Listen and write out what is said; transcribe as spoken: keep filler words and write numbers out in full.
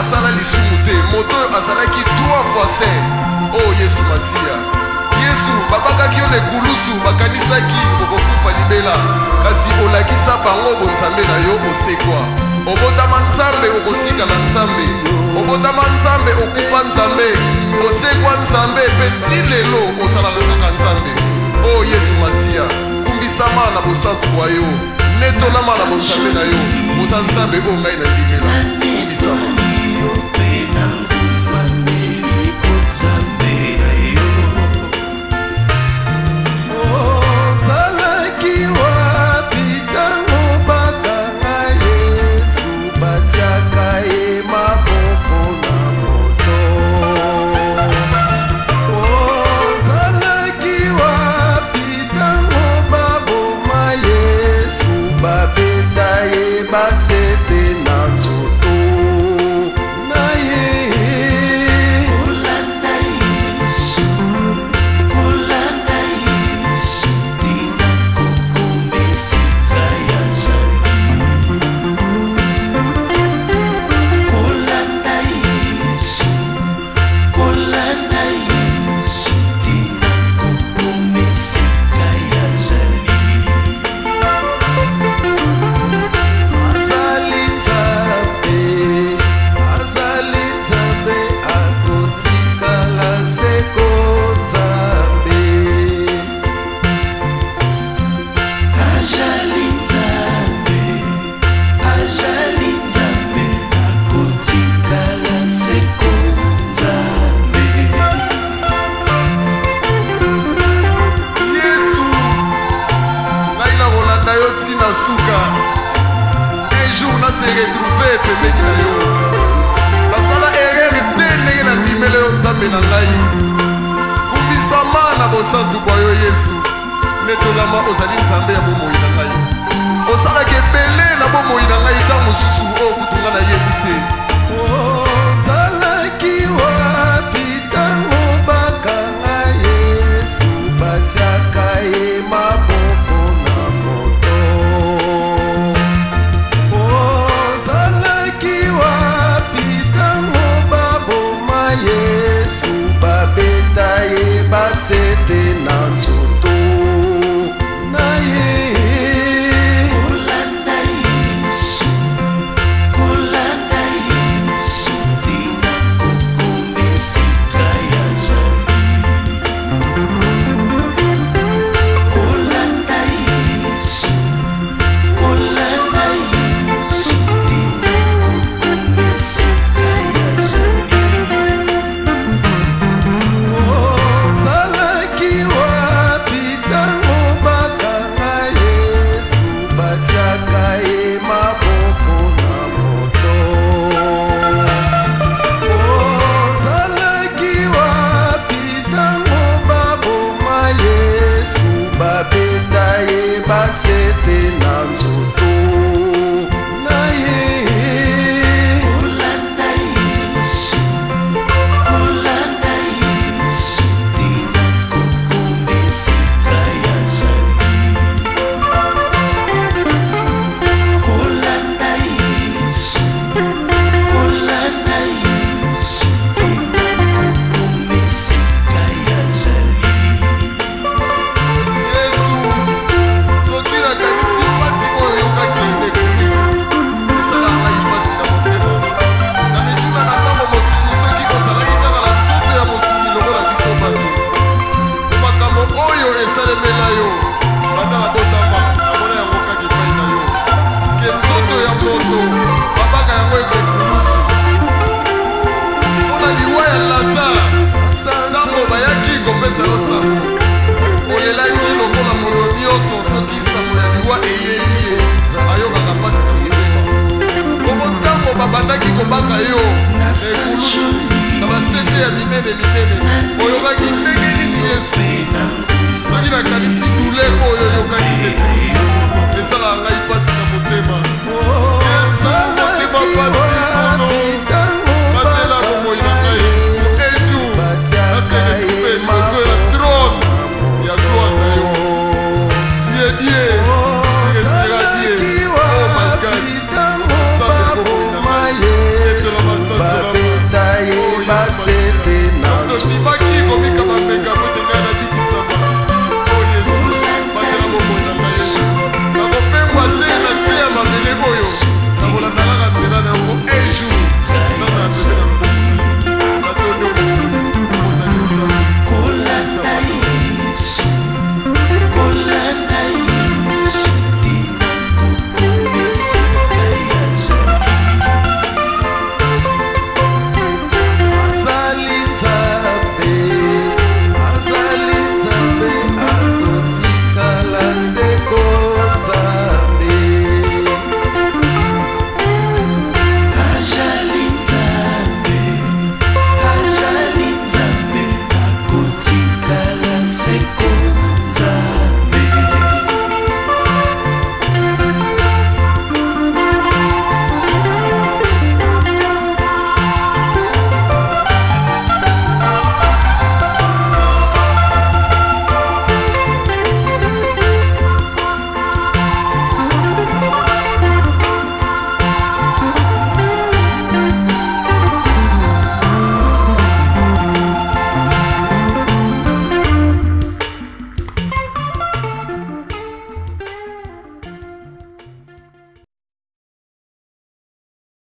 asala lisumu te moto oyo azalaki trois fois saint. Oh Yesu Masiya, Yesu babakaki yo na ekulusu bakanisaki okokufa libela, kasi olakisa bango bonzambe na yo osekwa. Obotama Nzambe okotikala Nzambe, obotama Nzambe okufa Nzambe, osekwa Nzambe pe ti lelo ozalaka kaka Nzambe. Oh Yesu Masiya, kumbisama na bosantu bwa yo, netolama na bonzambe na yo, oza Nzambe oyo ngai na ndimela. Kumbisama babandaki kobaka yo ekulusu na basete ya minene minene oyokaki ndenge nini Yesu soki nakanisi dule oyo oyokaki ekulusu esalaka ngai pasi na motema motema